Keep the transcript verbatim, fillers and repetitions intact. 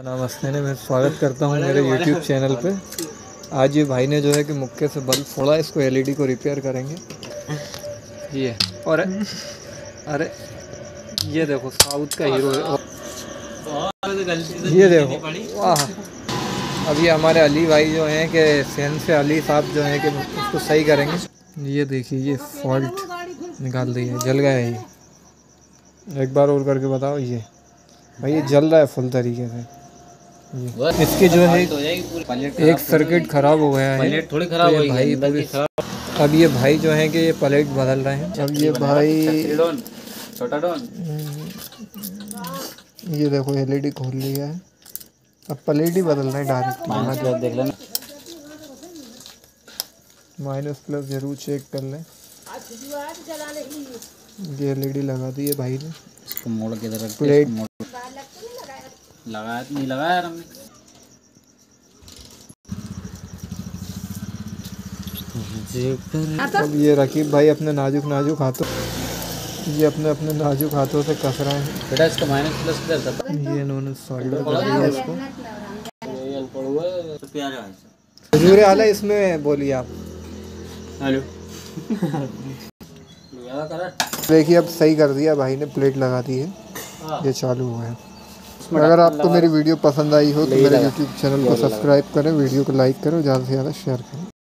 नमस्ते ने मैं स्वागत करता हूँ मेरे यूट्यूब चैनल पे। आज ये भाई ने जो है कि मुक्के से बल्ब फोड़ा, इसको एलईडी को रिपेयर करेंगे। ये और अरे ये देखो साउथ का हीरो है। ये देखो वाह। अब ये हमारे अली भाई जो हैं कि सैन से अली साहब जो हैं कि उसको सही करेंगे। ये देखिए ये फॉल्ट निकाल दिया, जल गया है ये। एक बार और करके बताओ। ये भाई ये जल रहा है फुल तरीके से। ये इसके जो है एक सर्किट खराब हो गया है, थोड़ी खराब हो भाई पूरी। अब ये भाई जो है कि ये प्लेट बदल रहे हैं। अब ये भाई छोटा डॉन ये देखो एलईडी खोल लिया है, अब प्लेट ही बदल रहे हैं डायरेक्ट। देख लेना माइनस प्लस जरूर चेक कर लें। ये एलईडी लगा दी है भाई ने। इसको मोड़ के इधर प्लेट लगाया नहीं लगाया यार हमने। अब ये रकीब भाई अपने नाजुक नाजुक हाथों ये अपने अपने नाजुक हाथों से कस रहे हैं। बेटा इसका माइनस प्लस किधर था? ये इन्होंने सोल्डर कर दिया इसको। हजूर आला इसमें बोलिए आप। हेलो देखिए अब सही कर दिया भाई ने, प्लेट लगा दी है, ये चालू हुआ है। अगर आपको मेरी वीडियो पसंद आई हो तो मेरे यूट्यूब चैनल को सब्सक्राइब करें, वीडियो को लाइक करें, ज़्यादा से ज़्यादा शेयर करें।